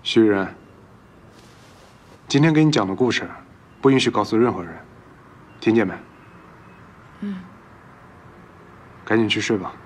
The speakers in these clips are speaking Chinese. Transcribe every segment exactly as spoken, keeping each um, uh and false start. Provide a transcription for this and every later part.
徐仁，今天给你讲的故事，不允许告诉任何人，听见没？ 嗯。 赶紧去睡吧。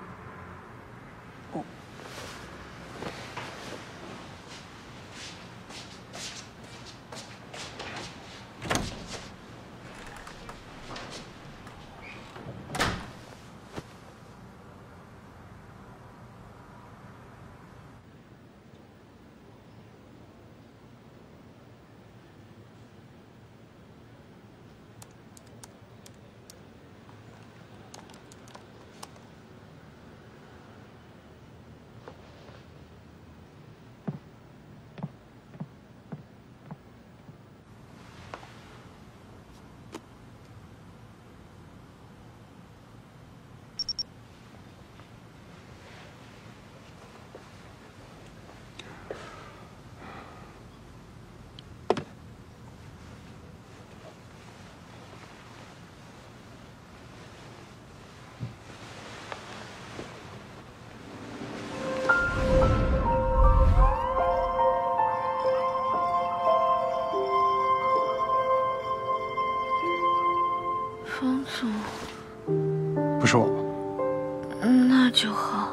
方总， 不是我。 那就好。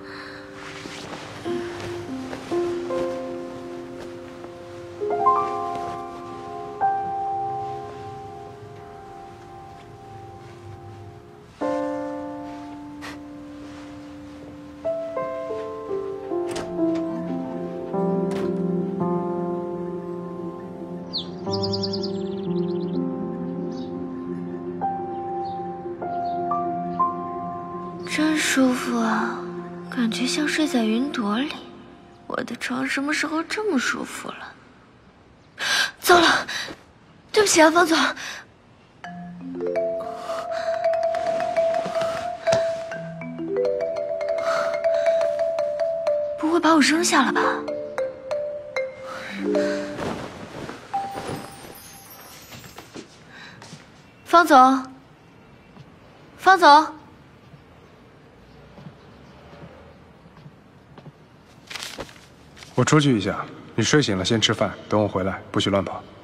真舒服啊，感觉像睡在云朵里。我的床什么时候这么舒服了？糟了，对不起啊，方总。不会把我扔下了吧？方总，方总。 我出去一下，你睡醒了先吃饭，等我回来，不许乱跑。